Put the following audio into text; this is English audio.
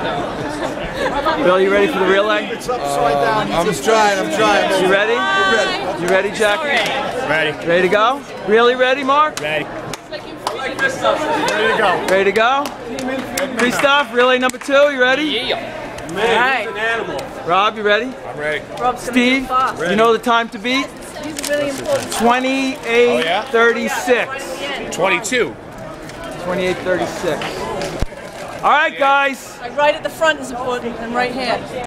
Bill, you ready for the relay? It's upside down. I'm trying. You ready? You ready, Jackie? Ready. Ready to go? Really ready, Mark? Ready. Ready to go. Ready to go? Christoph, relay number 2, you ready? Yeah. Man, he's an animal. Rob, you ready? I'm ready. Steve, you know the time to beat? 28:36. 22. 28:36. All right, guys. Right at the front is important, and right here.